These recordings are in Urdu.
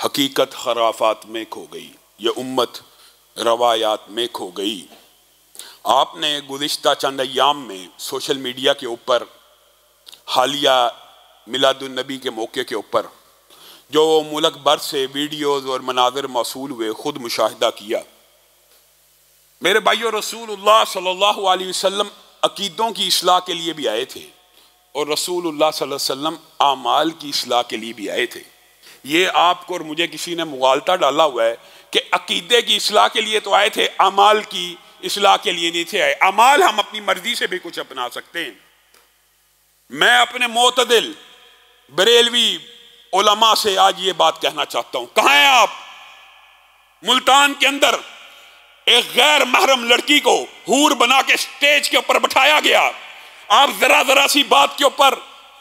حقیقت خرافات میں کھو گئی، یہ امت روایات میں کھو گئی۔ آپ نے گزشتہ چند ایام میں سوشل میڈیا کے اوپر حالیہ میلاد النبی کے موقع کے اوپر جو ملک بھر سے ویڈیوز اور مناظر موصول ہوئے خود مشاہدہ کیا۔ میرے بھائیو، رسول اللہ صلی اللہ علیہ وسلم عقیدوں کی اصلاح کے لیے بھی آئے تھے اور رسول اللہ صلی اللہ علیہ وسلم اعمال کی اصلاح کے لیے بھی آئے تھے۔ یہ آپ کو اور مجھے کسی نے مغالطہ ڈالا ہوا ہے کہ عقیدے کی اصلاح کے لیے تو آئے تھے، اعمال کی اصلاح کے لیے نہیں تھے آئے۔ اعمال ہم اپنی مرضی سے بھی کچھ اپنا سکتے ہیں۔ میں اپنے معتدل بریلوی علماء سے آج یہ بات کہنا چاہتا ہوں، کہاں ہیں آپ؟ ملتان کے اندر ایک غیر محرم لڑکی کو حور بنا کے سٹیج کے اوپر بٹھایا گیا۔ آپ ذرا سی بات کے اوپر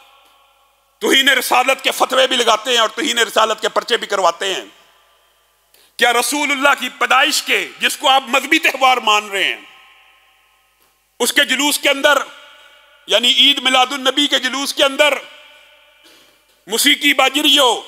توہین رسالت کے فتوے بھی لگاتے ہیں اور توہین رسالت کے پرچے بھی کرواتے ہیں۔ کیا رسول اللہ کی پیدائش کے، جس کو آپ مذہبی تہوار مان رہے ہیں، اس کے جلوس کے اندر، یعنی عید میلاد النبی کے جلوس کے اندر موسیقی باج رہی ہو،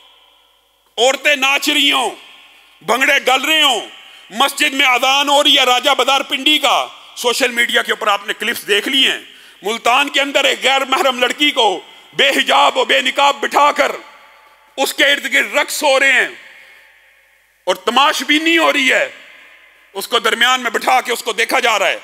عورتیں ناچ رہی ہوں، بھنگڑے گل رہے ہوں، مسجد میں اذان ہو رہی ہے راجہ بدار پنڈی کا، سوشل میڈیا کے اوپر آپ نے کلپس دیکھ لی ہیں، ملتان کے اندر ایک غیر محرم لڑکی کو بے حجاب و بے نقاب بٹھا کر اس کے ارد گرد رقص ہو رہے ہیں اور تماش بینی ہو رہی ہے، اس کو درمیان میں بٹھا کے اس کو دیکھا جا رہا ہے۔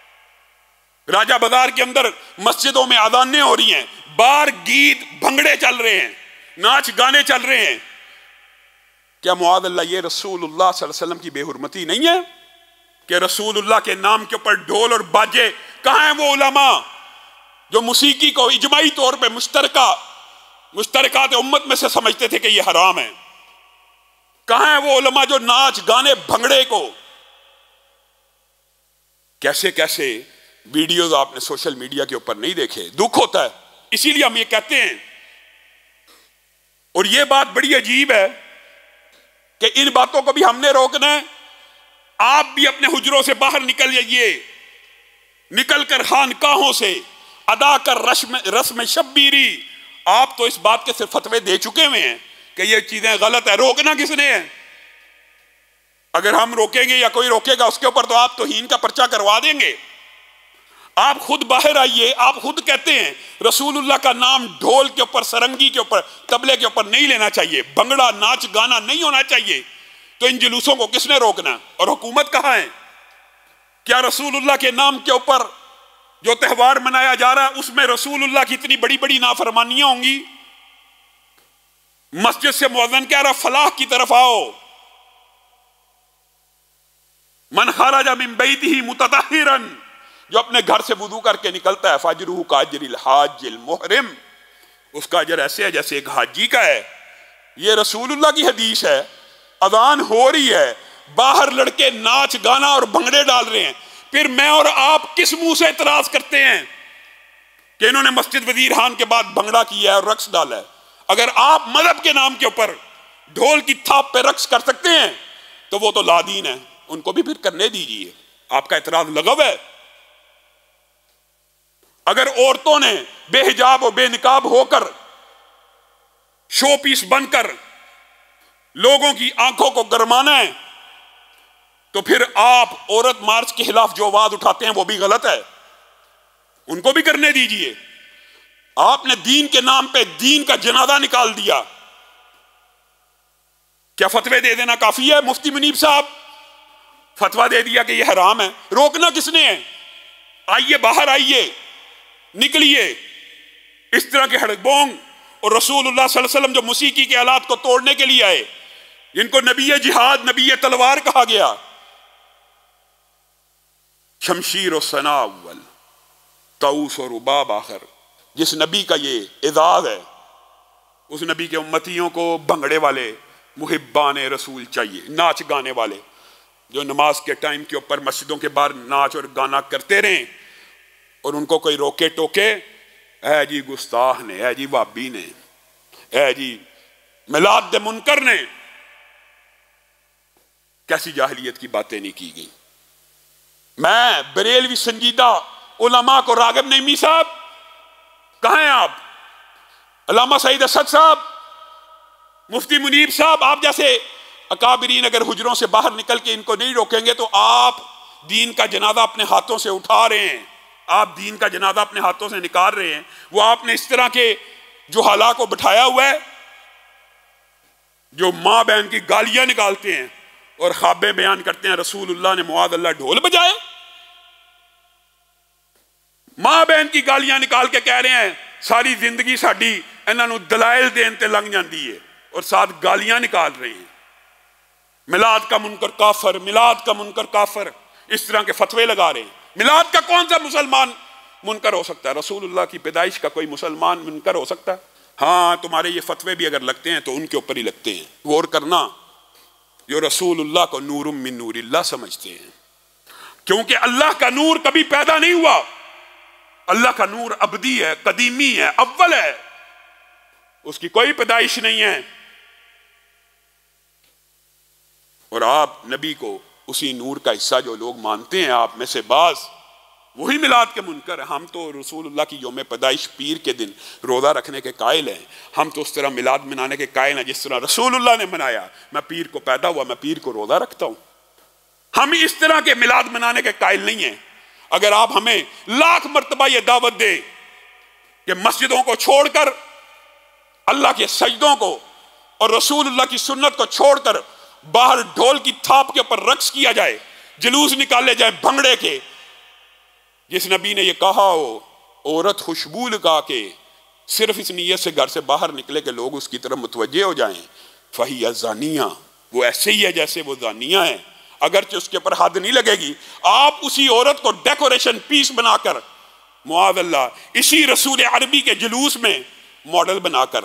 راجہ بازار کے اندر مسجدوں میں اذانیں ہو رہی ہیں، بار گیت بھنگڑے چل رہے ہیں، ناچ گانے چل رہے ہیں۔ کیا معاذ اللہ یہ رسول اللہ صلی اللہ علیہ وسلم کی بے حرمتی نہیں ہے کہ رسول اللہ کے نام کے اوپر ڈھول اور باجے؟ کہاں ہیں وہ علماء جو موسیقی کو اجماعی طور پہ مشترکات امت میں سے سمجھتے تھے کہ یہ حرام ہے؟ کہاں ہیں وہ علماء جو ناچ گانے بھنگڑے کو؟ کیسے کیسے ویڈیوز آپ نے سوشل میڈیا کے اوپر نہیں دیکھے؟ دکھ ہوتا ہے۔ اسی لیے ہم یہ کہتے ہیں، اور یہ بات بڑی عجیب ہے کہ ان باتوں کو بھی ہم نے روکنا ہے۔ آپ بھی اپنے حجروں سے باہر نکل جائیے، نکل کر خانقاہوں سے ادا کر رسم شبیری۔ آپ تو اس بات کے صرف فتوے دے چکے ہوئے ہیں کہ یہ چیزیں غلط ہے، روکنا کس نے ہے؟ اگر ہم روکیں گے یا کوئی روکے گا اس کے اوپر تو آپ توہین کا پرچہ کروا دیں گے۔ آپ خود باہر آئیے، آپ خود کہتے ہیں رسول اللہ کا نام ڈھول کے اوپر، سرنگی کے اوپر، طبلے کے اوپر نہیں لینا چاہیے، بھنگڑا ناچ گانا نہیں ہونا چاہیے، تو ان جلوسوں کو کس نے روکنا؟ اور حکومت کہاں ہے؟ کیا رسول اللہ کے نام کے اوپر جو تہوار منایا جا رہا ہے اس میں رسول اللہ کی اتنی بڑی بڑی نافرمانیاں ہوں گی؟ مسجد سے مؤذن کہہ رہا فلاح کی طرف آؤ، من خرج من بیتہ متطہرا، جو اپنے گھر سے وضو کر کے نکلتا ہے، فاجرہ کاجر الحاج المحرم، اس کا اجر ایسے ہے جیسے ایک حاجی کا ہے۔ یہ رسول اللہ کی حدیث ہے۔ اذان ہو رہی ہے، باہر لڑکے ناچ گانا اور بھنگڑے ڈال رہے ہیں، پھر میں اور آپ کس منہ سے اعتراض کرتے ہیں کہ انہوں نے مسجد وزیر خان کے بعد بھنگڑا کیا ہے اور رقص ڈالا ہے؟ اگر آپ مذہب کے نام کے اوپر ڈھول کی تھاپ پہ رقص کر سکتے ہیں تو وہ تو لادین ہیں، ان کو بھی پھر کرنے دیجیے۔ آپ کا اعتراض لغو ہے۔ اگر عورتوں نے بے حجاب و بے نقاب ہو کر شو پیس بن کر لوگوں کی آنکھوں کو گرمانا ہے تو پھر آپ عورت مارچ کے خلاف جو آواز اٹھاتے ہیں وہ بھی غلط ہے، ان کو بھی کرنے دیجئے۔ آپ نے دین کے نام پہ دین کا جنازہ نکال دیا، کیا فتوے دے دینا کافی ہے؟ مفتی منیب صاحب فتویٰ دے دیا کہ یہ حرام ہے، روکنا کس نے ہے؟ آئیے باہر آئیے، نکلیے۔ اس طرح کے ہڑبونگ اور رسول اللہ صلی اللہ علیہ وسلم جو موسیقی کے آلات کو توڑنے کے لیے آئے، جن کو نبی جہاد، نبی تلوار کہا گیا، شمشیر و ثنا اول، طاؤس و رباب آخر، جس نبی کا یہ اعزاز ہے، اس نبی کے امتیوں کو بھنگڑے والے محبان رسول چاہیے، ناچ گانے والے جو نماز کے ٹائم کے اوپر مسجدوں کے باہر ناچ اور گانا کرتے رہیں اور ان کو کوئی روکے ٹوکے، اے جی گستاخ نے، اے جی وابی نے، اے جی میلاد دے منکر نے، کیسی جاہلیت کی باتیں نہیں کی گئی۔ میں بریلوی سنجیدہ علماء کو، راغب نعیمی صاحب کہاں ہیں آپ، علامہ سعید اسد صاحب، مفتی منیب صاحب آپ جیسے اکابرین اگر حجروں سے باہر نکل کے ان کو نہیں روکیں گے تو آپ دین کا جنازہ اپنے ہاتھوں سے اٹھا رہے ہیں، آپ دین کا جنازہ اپنے ہاتھوں سے نکال رہے ہیں۔ وہ آپ نے اس طرح کے جو حالات کو بٹھایا ہوا ہے، جو ماں بہن کی گالیاں نکالتے ہیں اور خوابیں بیان کرتے ہیں رسول اللہ نے معاذ اللہ ڈھول بجائے، ماں بہن کی گالیاں نکال کے کہہ رہے ہیں ساری زندگی ساڈی انہاں نوں دلائل دین تے لنگ جاندی ہے، اور ساتھ گالیاں نکال رہے ہیں۔ میلاد کا منکر کافر، میلاد کا منکر کافر، اس طرح کے فتوے لگا رہے ہیں۔ میلاد کا کون سا مسلمان منکر ہو سکتا ہے؟ رسول اللہ کی پیدائش کا کوئی مسلمان منکر ہو سکتا ہے؟ ہاں، تمہارے یہ فتوے بھی اگر لگتے ہیں تو ان کے اوپر ہی لگتے ہیں۔ غور کرنا، جو رسول اللہ کو نور من نور اللہ سمجھتے ہیں، کیونکہ اللہ کا نور کبھی پیدا نہیں ہوا، اللہ کا نور ابدی ہے، قدیمی ہے، اول ہے، اس کی کوئی پیدائش نہیں ہے۔ اور آپ نبی کو اسی نور کا حصہ جو لوگ مانتے ہیں، آپ میں سے بعض وہی میلاد کے منکر ہیں۔ ہم تو رسول اللہ کی یوم پیدائش پیر کے دن روزہ رکھنے کے قائل ہیں، ہم تو اس طرح میلاد منانے کے قائل ہیں جس طرح رسول اللہ نے منایا۔ میں پیر کو پیدا ہوا، میں پیر کو روزہ رکھتا ہوں۔ ہم اس طرح کے میلاد منانے کے قائل نہیں ہیں۔ اگر آپ ہمیں لاکھ مرتبہ یہ دعوت دیں کہ مسجدوں کو چھوڑ کر اللہ کے سجدوں کو اور رسول اللہ کی سنت کو چھوڑ کر باہر ڈھول کی تھاپ کے اوپر رقص کیا جائے، جلوس نکالے جائیں بھنگڑے کے، جس نبی نے یہ کہا ہو عورت خوشبو لگا کے صرف اس نیت سے گھر سے باہر نکلے کہ لوگ اس کی طرف متوجہ ہو جائیں، فہی زانیہ، وہ ایسے ہی ہے جیسے وہ زانیہ ہے، اگرچہ اس کے اوپر حد نہیں لگے گی۔ آپ اسی عورت کو ڈیکوریشن پیس بنا کر معاذ اللہ اسی رسول عربی کے جلوس میں ماڈل بنا کر،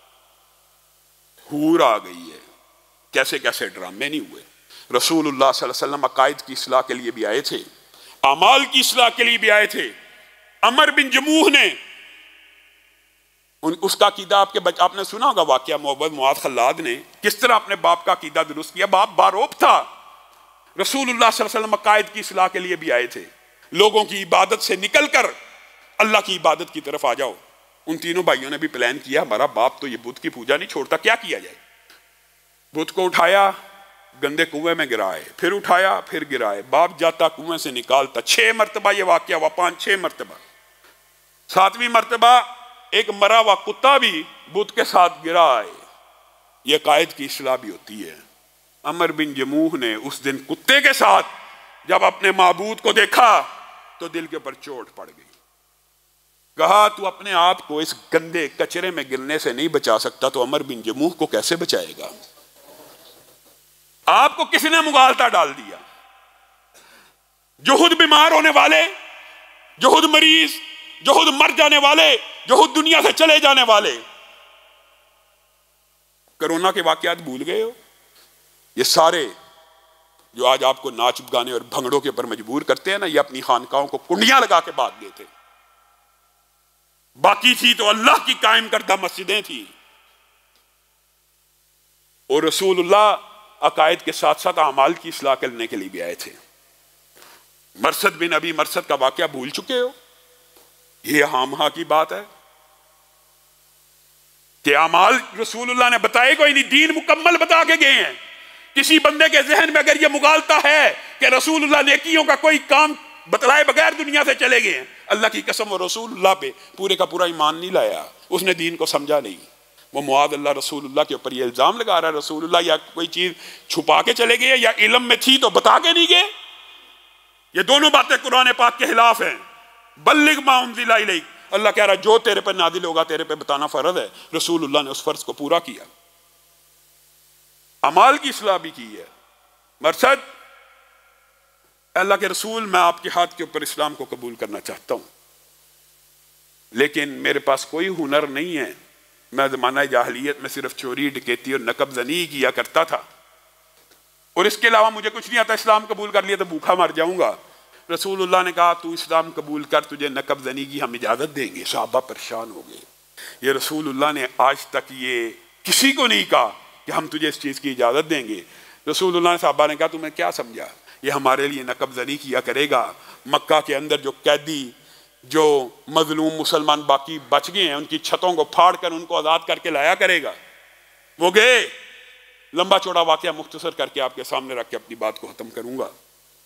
حور آ گئی ہے، کیسے کیسے ڈرامے نہیں ہوئے۔ رسول اللہ صلی اللہ علیہ وسلم عقائد کی اصلاح کے لیے بھی آئے تھے، اعمال کی اصلاح کے لیے بھی آئے تھے۔ عمر بن جموح نے اس کا عقیدہ آپ نے سنا ہوگا واقعہ، محمد معاذ خلاد نے کس طرح اپنے باپ کا عقیدہ درست کیا۔ باپ باروب تھا۔ رسول اللہ صلی اللہ علیہ وسلم عقائد کی اصلاح کے لیے بھی آئے تھے، لوگوں کی عبادت سے نکل کر اللہ کی عبادت کی طرف آ جاؤ۔ ان تینوں بھائیوں نے بھی پلان کیا، ہمارا باپ تو یہ بت کی پوجا نہیں چھوڑتا، کیا کیا جائے؟ بت کو اٹھایا، گندے کنویں میں گرائے، پھر اٹھایا، پھر گرائے، باپ جاتا کنویں سے نکالتا۔ 6 مرتبہ یہ واقعہ ہوا، 5-6 مرتبہ۔ 7ویں مرتبہ ایک مرا ہوا کتا بھی بت کے ساتھ گرا ہے۔ یہ عقائد کی اصلاح بھی ہوتی ہے۔ عمر بن جموح نے اس دن کتے کے ساتھ جب اپنے معبود کو دیکھا تو دل کے اوپر چوٹ پڑ گئی۔ کہا تو اپنے آپ کو اس گندے کچرے میں گرنے سے نہیں بچا سکتا تو عمر بن جموح کو کیسے بچائے گا؟ آپ کو کس نے مغالطہ ڈال دیا؟ جو خود بیمار ہونے والے، جو خود مریض، جو خود مر جانے والے، جو خود دنیا سے چلے جانے والے، کرونا کے واقعات بھول گئے ہو؟ یہ سارے جو آج آپ کو ناچ گانے اور بھنگڑوں کے اوپر مجبور کرتے ہیں نا، یہ اپنی خانقاہوں کو کنڈیاں لگا کے بھاگ گئے تھے۔ باقی تھی تو اللہ کی قائم کردہ مسجدیں تھیں۔ اور رسول اللہ عقائد کے ساتھ ساتھ اعمال کی اصلاح کرنے کے لیے بھی آئے تھے۔ مرثد بن ابی مرثد کا واقعہ بھول چکے ہو؟ یہ ہاں ہاں کی بات ہے کہ اعمال رسول اللہ نے بتائے کوئی نہیں، دین مکمل بتا کے گئے ہیں۔ کسی بندے کے ذہن میں اگر یہ مغالطہ ہے کہ رسول اللہ نیکیوں کا کوئی کام بتلائے بغیر دنیا سے چلے گئے ہیں، اللہ کی قسم وہ رسول اللہ پہ پورے کا پورا ایمان نہیں لایا، اس نے دین کو سمجھا نہیں۔ وہ معاذ اللہ رسول اللہ کے اوپر یہ الزام لگا رہا ہے رسول اللہ یا کوئی چیز چھپا کے چلے گئے یا علم میں تھی تو بتا کے نہیں گئے۔ یہ دونوں باتیں قرآن پاک کے خلاف ہیں۔ بلغ ما انزل الیک، اللہ کہہ رہا ہے جو تیرے پر نازل ہوگا تیرے پہ بتانا فرض ہے۔ رسول اللہ نے اس فرض کو پورا کیا، اعمال کی اصلاح بھی کی ہے۔ مرثد، اللہ کے رسول، میں آپ کے ہاتھ کے اوپر اسلام کو قبول کرنا چاہتا ہوں، لیکن میرے پاس کوئی ہنر نہیں ہے، میں زمانہ جاہلیت میں صرف چوری ڈکیتی اور نقب زنی کیا کرتا تھا، اور اس کے علاوہ مجھے کچھ نہیں آتا، اسلام قبول کر لیا تو بھوکا مر جاؤں گا۔ رسول اللہ نے کہا تو اسلام قبول کر، تجھے نقب زنی کی ہم اجازت دیں گے۔ صحابہ پریشان ہو گئے۔ یہ رسول اللہ نے آج تک یہ کسی کو نہیں کہا کہ ہم تجھے اس چیز کی اجازت دیں گے۔ رسول اللہ نے صحابہ نے کہا تمہیں کیا سمجھا یہ ہمارے لیے نقب زنی کیا کرے گا؟ مکہ کے اندر جو قیدی، جو مظلوم مسلمان باقی بچ گئے ہیں، ان کی چھتوں کو پھاڑ کر ان کو آزاد کر کے لایا کرے گا۔ وہ گئے. لمبا چوڑا واقعہ مختصر کر کے آپ کے سامنے رکھ کے اپنی بات کو ختم کروں گا.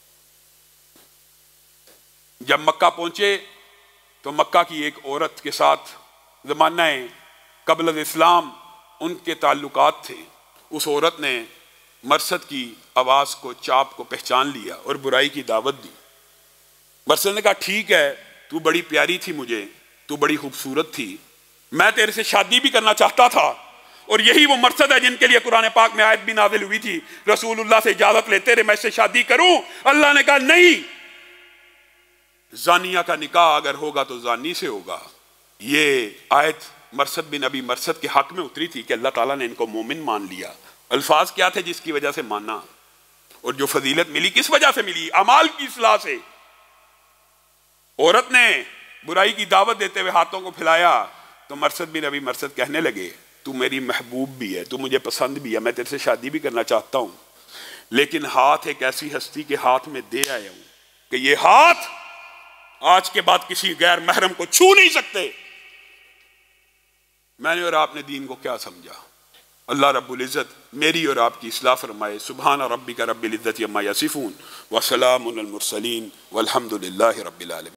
جب مکہ پہنچے تو مکہ کی ایک عورت کے ساتھ زمانہ قبل الاسلام ان کے تعلقات تھے. اس عورت نے مرثد کی آواز کو، چاپ کو پہچان لیا اور برائی کی دعوت دی. مرثد نے کہا ٹھیک ہے، تو بڑی پیاری تھی مجھے، تو بڑی خوبصورت تھی، میں تیرے سے شادی بھی کرنا چاہتا تھا. اور یہی وہ مرثد ہے جن کے لیے قرآن پاک میں آیت بھی نازل ہوئی تھی، رسول اللہ سے اجازت لیتے رہے میں اس سے شادی کروں. اللہ نے کہا نہیں، زانیہ کا نکاح اگر ہوگا تو زانی سے ہوگا. یہ آیت مرثد بن ابی مرثد کے حق میں اتری تھی کہ اللہ تعالیٰ نے ان کو مومن مان لیا. الفاظ کیا تھے جس کی وجہ سے مانا؟ اور جو فضیلت ملی کس وجہ سے ملی؟ اعمال کی اصلاح سے. عورت نے برائی کی دعوت دیتے ہوئے ہاتھوں کو پھیلایا تو مرثد بن ابی مرثد کہنے لگے تو میری محبوب بھی ہے، تو مجھے پسند بھی ہے، میں تیرے سے شادی بھی کرنا چاہتا ہوں، لیکن ہاتھ ایک ایسی ہستی کے ہاتھ میں دے آیا ہوں کہ یہ ہاتھ آج کے بعد کسی غیر محرم کو چھو نہیں سکتے. میں نے اور آپ نے دین کو کیا سمجھا؟ اللہ رب العزت میری اور آپ کی اصلاح فرمائے. سبحان ربک رب العزت عما یصفون وسلام علی المرسلین والحمد للہ رب العالمین.